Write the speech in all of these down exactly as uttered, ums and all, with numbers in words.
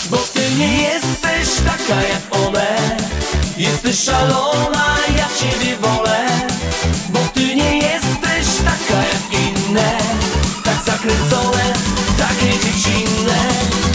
Bo ty nie jesteś taka jak one. Jesteś szalona, ja ciebie wolę. Bo ty nie jesteś taka jak inne. Tak zakręcone, takie dziecinne.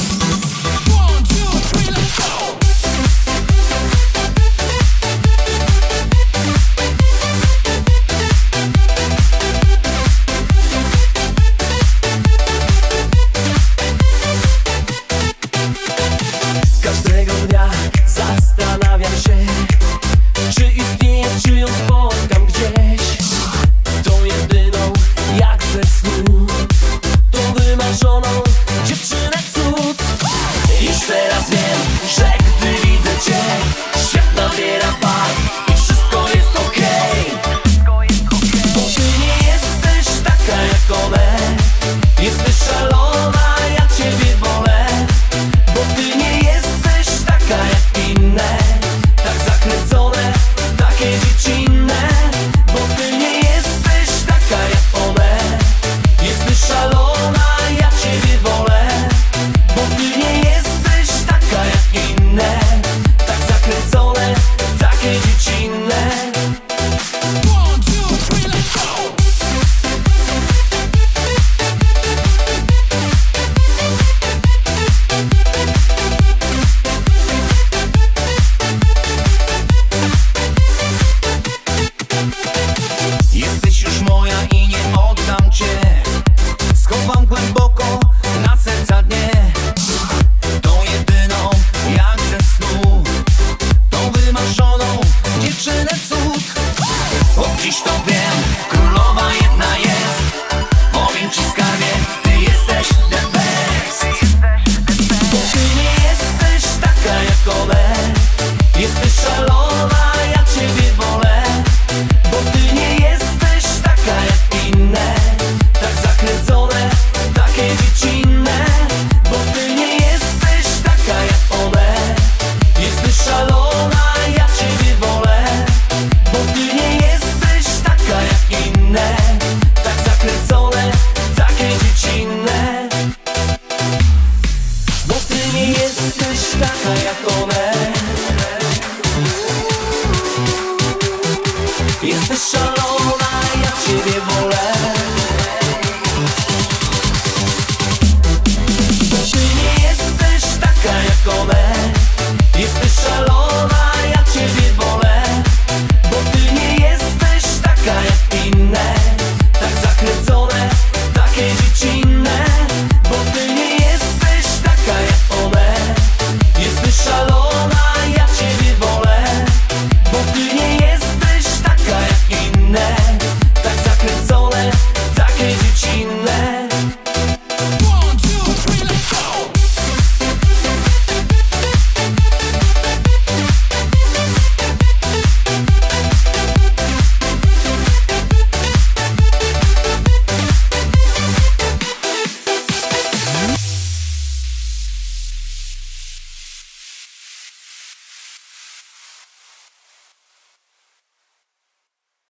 Każdego dnia zastanawiam się, czy istnieje, czy ją spotkam gdzieś. Tą jedyną jak ze snu, tą wymarzoną dziewczynę cud. Już teraz wiem, że